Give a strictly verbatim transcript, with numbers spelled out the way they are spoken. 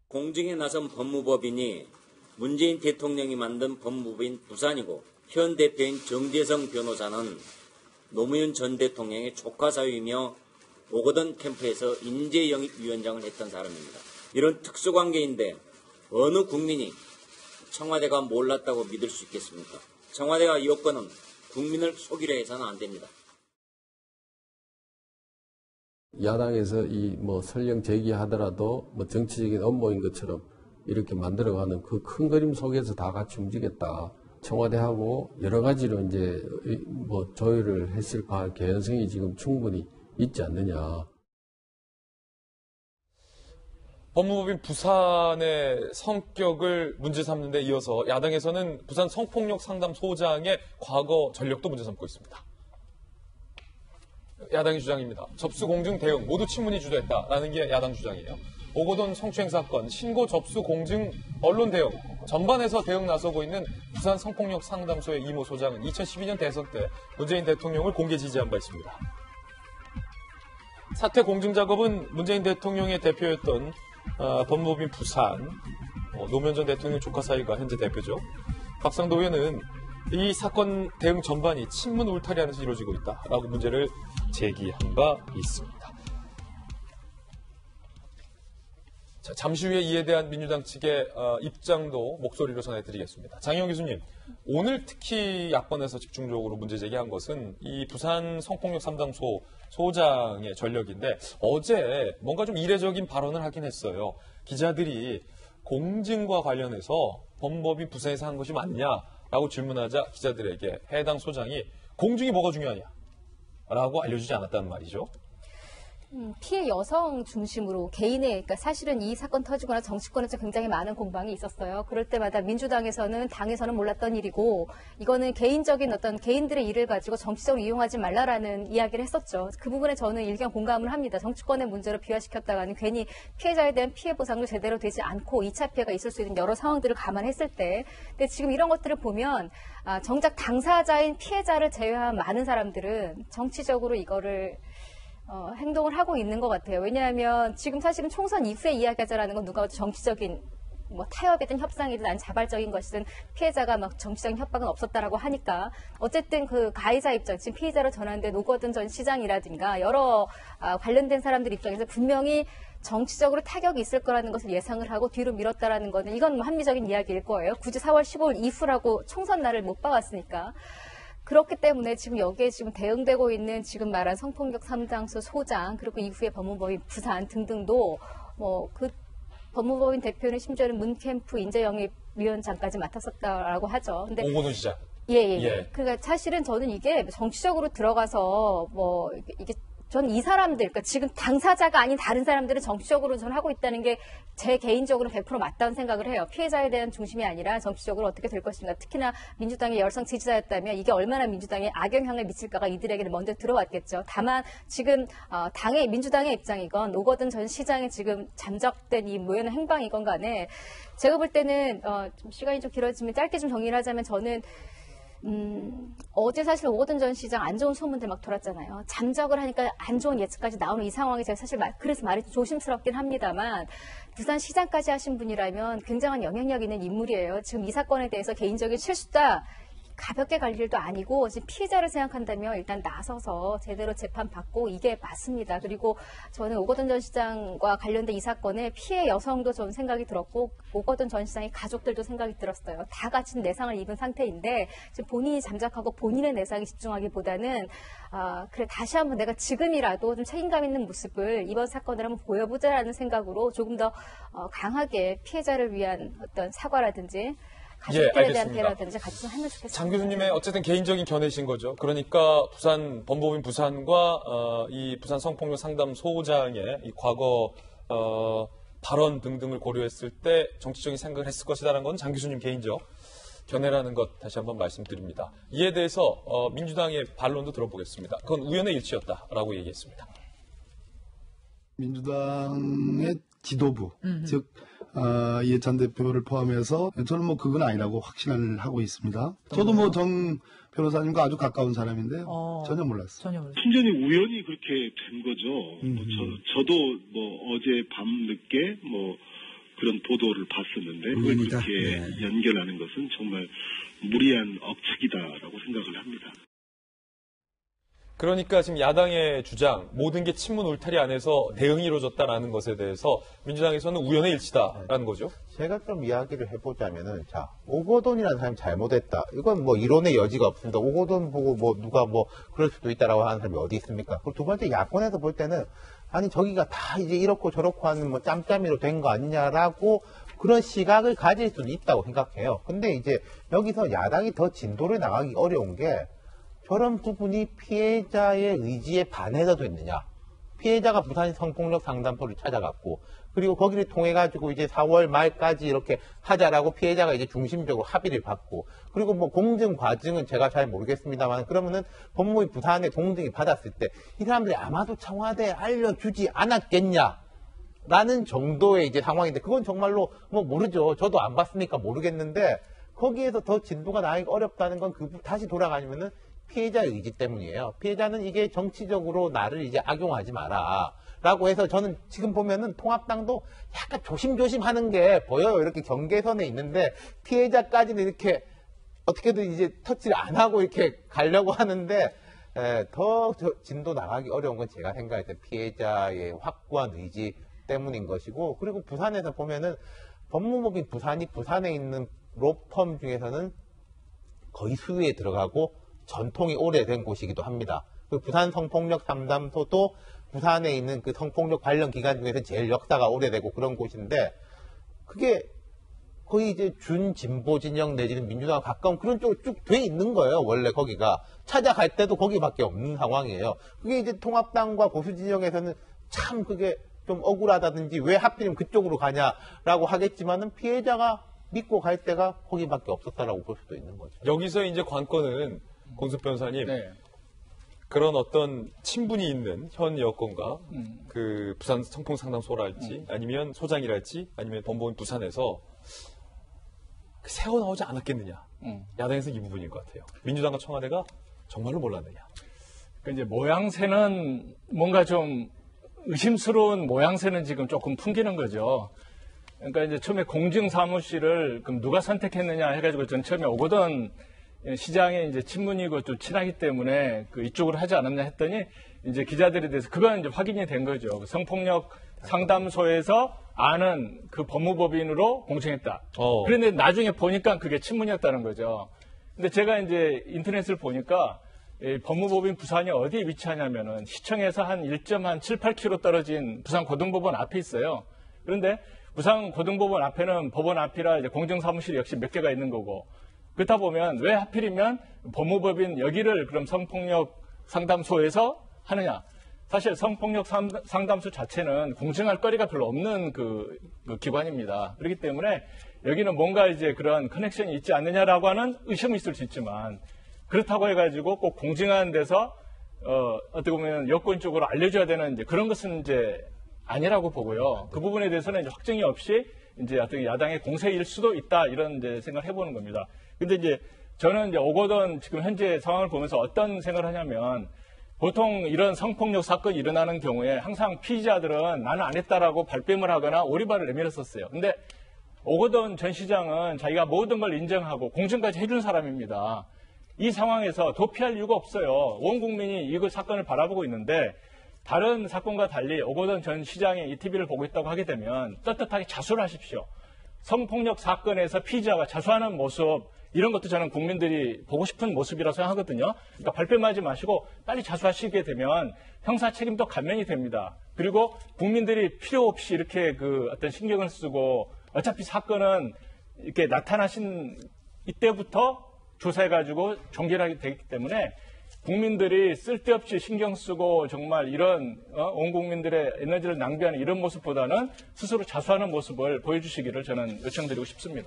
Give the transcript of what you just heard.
공증에 나선 법무법인이 문재인 대통령이 만든 법무부인 부산이고 현 대표인 정재성 변호사는 노무현 전 대통령의 조카 사위이며 오거돈 캠프에서 인재영입위원장을 했던 사람입니다. 이런 특수관계인데 어느 국민이 청와대가 몰랐다고 믿을 수 있겠습니까? 청와대가 이 여건은 국민을 속이려 해서는 안 됩니다. 야당에서 이 뭐 설령 제기하더라도 뭐 정치적인 업무인 것처럼 이렇게 만들어가는 그 큰 그림 속에서 다 같이 움직였다. 청와대하고 여러 가지로 이제 뭐 조율을 했을 개연성이 지금 충분히 있지 않느냐. 법무법인 부산의 성격을 문제 삼는 데 이어서 야당에서는 부산 성폭력 상담소장의 과거 전력도 문제 삼고 있습니다. 야당의 주장입니다. 접수 공증 대응 모두 친문이 주도했다라는 게 야당 주장이에요. 오거돈 성추행 사건, 신고 접수 공증 언론 대응 전반에서 대응 나서고 있는 부산 성폭력 상담소의 이모 소장은 이천십이 년 대선 때 문재인 대통령을 공개 지지한 바 있습니다. 사퇴 공증 작업은 문재인 대통령의 대표였던 어, 법무법인 부산 어, 노무현 전 대통령 조카 사위가 현재 대표죠. 박상도 의원은 이 사건 대응 전반이 친문 울타리 안에서 이루어지고 있다라고 문제를 제기한 바 있습니다. 자, 잠시 후에 이에 대한 민주당 측의 어, 입장도 목소리로 전해드리겠습니다. 장희영 교수님, 오늘 특히 야권에서 집중적으로 문제 제기한 것은 이 부산 성폭력 상담소 소장의 전력인데 어제 뭔가 좀 이례적인 발언을 하긴 했어요. 기자들이 공증과 관련해서 법무법인 부산에서 한 것이 맞냐라고 질문하자 기자들에게 해당 소장이 공증이 뭐가 중요하냐 라고 알려주지 않았다는 말이죠. 음, 피해 여성 중심으로 개인의, 그러니까 사실은 이 사건 터지거나 정치권에서 굉장히 많은 공방이 있었어요. 그럴 때마다 민주당에서는 당에서는 몰랐던 일이고 이거는 개인적인 어떤 개인들의 일을 가지고 정치적으로 이용하지 말라라는 이야기를 했었죠. 그 부분에 저는 일견 공감을 합니다. 정치권의 문제로 비화시켰다가는 괜히 피해자에 대한 피해 보상도 제대로 되지 않고 이 차 피해가 있을 수 있는 여러 상황들을 감안했을 때 근데 지금 이런 것들을 보면 아, 정작 당사자인 피해자를 제외한 많은 사람들은 정치적으로 이거를 어, 행동을 하고 있는 것 같아요. 왜냐하면 지금 사실은 총선 이후에 이야기하자라는 건 누가 정치적인 뭐 타협이든 협상이든 아니 자발적인 것이든 피해자가 막 정치적인 협박은 없었다라고 하니까 어쨌든 그 가해자 입장, 지금 피해자로 전환된 오거돈 전 시장이라든가 여러 아, 관련된 사람들 입장에서 분명히 정치적으로 타격이 있을 거라는 것을 예상을 하고 뒤로 미뤘다라는 거는 이건 뭐 합리적인 이야기일 거예요. 굳이 사월 십오일 이후라고 총선 날을 못 봐왔으니까. 그렇기 때문에 지금 여기에 지금 대응되고 있는 지금 말한 성폭력 상담소 소장 그리고 이후에 법무법인 부산 등등도 뭐 그 법무법인 대표는 심지어는 문캠프 인재영입위원장까지 맡았었다라고 하죠. 근데 오거돈 시장. 예예. 예, 예. 예. 그러니까 사실은 저는 이게 정치적으로 들어가서 뭐 이게 저는 이 사람들, 그러니까 지금 당사자가 아닌 다른 사람들은 정치적으로 저는 하고 있다는 게 제 개인적으로 백 퍼센트 맞다는 생각을 해요. 피해자에 대한 중심이 아니라 정치적으로 어떻게 될 것인가. 특히나 민주당의 열성 지지자였다면 이게 얼마나 민주당에 악영향을 미칠까가 이들에게는 먼저 들어왔겠죠. 다만 지금 어, 당의 민주당의 입장이건 오거돈 전 시장의 지금 잠적된 이 모여는 행방이건 간에 제가 볼 때는 어, 좀 시간이 좀 길어지면 짧게 좀 정리를 하자면 저는 음, 어제 사실 오거돈 전 시장 안 좋은 소문들 막 돌았잖아요. 잠적을 하니까 안 좋은 예측까지 나오는 이 상황이 제가 사실 말, 그래서 말이 좀 조심스럽긴 합니다만 부산 시장까지 하신 분이라면 굉장한 영향력 있는 인물이에요. 지금 이 사건에 대해서 개인적인 실수다. 가볍게 갈 일도 아니고 지금 피해자를 생각한다면 일단 나서서 제대로 재판받고 이게 맞습니다. 그리고 저는 오거돈 전 시장과 관련된 이 사건에 피해 여성도 저는 생각이 들었고 오거돈 전 시장의 가족들도 생각이 들었어요. 다 같이 내상을 입은 상태인데 지금 본인이 잠적하고 본인의 내상에 집중하기보다는 아, 그래 다시 한번 내가 지금이라도 좀 책임감 있는 모습을 이번 사건을 한번 보여보자라는 생각으로 조금 더 어, 강하게 피해자를 위한 어떤 사과라든지 가족들에 예, 대한 배라든지 같이 좀 하면 좋겠습니다. 장 교수님의 어쨌든 개인적인 견해신 거죠. 그러니까 부산 법무법인 부산과 어, 이 부산 성폭력 상담 소장의 이 과거 어, 발언 등등을 고려했을 때 정치적인 생각을 했을 것이다라는 건 장 교수님 개인적 견해라는 것 다시 한번 말씀드립니다. 이에 대해서 어, 민주당의 반론도 들어보겠습니다. 그건 우연의 일치였다라고 얘기했습니다. 민주당의 지도부, 음흠. 즉 어, 이해찬 대표를 포함해서 저는 뭐 그건 아니라고 확신을 하고 있습니다. 저도 뭐 정 변호사님과 아주 가까운 사람인데요. 어, 전혀 몰랐어요. 전혀 몰랐어요. 순전히 우연히 그렇게 된 거죠. 뭐 저, 저도 뭐 어제 밤 늦게 뭐 그런 보도를 봤었는데 그걸 물론이다. 그렇게 네. 연결하는 것은 정말 무리한 억측이다라고 생각을 합니다. 그러니까 지금 야당의 주장, 모든 게 친문 울타리 안에서 대응이 이루어졌다라는 것에 대해서 민주당에서는 우연의 일치다라는 거죠. 제가 좀 이야기를 해보자면은, 자, 오거돈이라는 사람이 잘못했다. 이건 뭐 이론의 여지가 없습니다. 오거돈 보고 뭐 누가 뭐 그럴 수도 있다라고 하는 사람이 어디 있습니까? 그리고 두 번째, 야권에서 볼 때는, 아니, 저기가 다 이제 이렇고 저렇고 하는 뭐 짬짬이로 된 거 아니냐라고 그런 시각을 가질 수는 있다고 생각해요. 근데 이제 여기서 야당이 더 진도를 나가기 어려운 게, 저런 부분이 피해자의 의지에 반해서 됐느냐. 피해자가 부산 성폭력 상담소를 찾아갔고, 그리고 거기를 통해 가지고 이제 사월 말까지 이렇게 하자라고 피해자가 이제 중심적으로 합의를 받고, 그리고 뭐 공증 과증은 제가 잘 모르겠습니다만, 그러면은 법무부 부산에 공증이 받았을 때 이 사람들이 아마도 청와대에 알려주지 않았겠냐 라는 정도의 이제 상황인데, 그건 정말로 뭐 모르죠. 저도 안 봤으니까 모르겠는데, 거기에서 더 진도가 나기가 어렵다는 건 그 다시 돌아가면은 피해자의 의지 때문이에요. 피해자는 이게 정치적으로 나를 이제 악용하지 마라 라고 해서, 저는 지금 보면은 통합당도 약간 조심조심 하는 게 보여요. 이렇게 경계선에 있는데 피해자까지는 이렇게 어떻게든 이제 터치를 안 하고 이렇게 가려고 하는데, 에, 더 진도 나가기 어려운 건 제가 생각할 때 피해자의 확고한 의지 때문인 것이고, 그리고 부산에서 보면은 법무법인 부산이 부산에 있는 로펌 중에서는 거의 수위에 들어가고 전통이 오래된 곳이기도 합니다. 그 부산 성폭력 상담소도 부산에 있는 그 성폭력 관련 기관 중에서 제일 역사가 오래되고 그런 곳인데, 그게 거의 이제 준진보 진영 내지는 민주당과 가까운 그런 쪽으로 쭉 돼 있는 거예요. 원래 거기가 찾아갈 때도 거기밖에 없는 상황이에요. 그게 이제 통합당과 보수 진영에서는 참 그게 좀 억울하다든지 왜 하필이면 그쪽으로 가냐라고 하겠지만은, 피해자가 믿고 갈 때가 거기밖에 없었다라고 볼 수도 있는 거죠. 여기서 이제 관건은 공수 변호사님, 네. 그런 어떤 친분이 있는 현 여권과 음. 그 부산 성폭상담소랄지 음. 아니면 소장이랄지 아니면 법무법인 부산에서 새어 나오지 않았겠느냐. 음. 야당에서 이 부분인 것 같아요. 민주당과 청와대가 정말로 몰랐느냐. 그러니까 이제 모양새는 뭔가 좀 의심스러운 모양새는 지금 조금 풍기는 거죠. 그러니까 이제 처음에 공증사무실을 그럼 누가 선택했느냐 해가지고 전 처음에 오거돈 시장에 이제 친문이고 좀 친하기 때문에 그 이쪽으로 하지 않았냐 했더니, 이제 기자들에 대해서 그건 이제 확인이 된 거죠. 성폭력 상담소에서 아는 그 법무법인으로 공청했다. 어. 그런데 나중에 보니까 그게 친문이었다는 거죠. 근데 제가 이제 인터넷을 보니까 이 법무법인 부산이 어디에 위치하냐면은 시청에서 한 일 점 칠, 팔 킬로미터 떨어진 부산 고등법원 앞에 있어요. 그런데 부산 고등법원 앞에는 법원 앞이라 이제 공정사무실이 역시 몇 개가 있는 거고, 그렇다 보면 왜 하필이면 법무법인 여기를 그럼 성폭력 상담소에서 하느냐? 사실 성폭력 상담소 자체는 공증할 거리가 별로 없는 그, 그 기관입니다. 그렇기 때문에 여기는 뭔가 이제 그런 커넥션이 있지 않느냐라고 하는 의심이 있을 수 있지만, 그렇다고 해가지고 꼭 공증하는 데서 어, 어떻게 보면 여권 쪽으로 알려줘야 되는 이제 그런 것은 이제 아니라고 보고요. 그 부분에 대해서는 이제 확정이 없이 이제 어떻게 야당의 공세일 수도 있다, 이런 이제 생각을 해보는 겁니다. 근데 이제 저는 이제 오거돈 지금 현재 상황을 보면서 어떤 생각을 하냐면, 보통 이런 성폭력 사건이 일어나는 경우에 항상 피의자들은 나는 안 했다라고 발뺌을 하거나 오리발을 내밀었었어요. 근데 오거돈 전 시장은 자기가 모든 걸 인정하고 공증까지 해준 사람입니다. 이 상황에서 도피할 이유가 없어요. 온 국민이 이거 사건을 바라보고 있는데, 다른 사건과 달리 오거돈 전 시장이 이 티비를 보고 있다고 하게 되면 떳떳하게 자수를 하십시오. 성폭력 사건에서 피의자가 자수하는 모습, 이런 것도 저는 국민들이 보고 싶은 모습이라고 생각하거든요. 그러니까 발뺌하지 마시고 빨리 자수하시게 되면 형사 책임도 감면이 됩니다. 그리고 국민들이 필요 없이 이렇게 그 어떤 신경을 쓰고, 어차피 사건은 이렇게 나타나신 이때부터 조사해가지고 종결하게 되기 때문에 국민들이 쓸데없이 신경 쓰고 정말 이런 어? 온 국민들의 에너지를 낭비하는 이런 모습보다는 스스로 자수하는 모습을 보여주시기를 저는 요청드리고 싶습니다.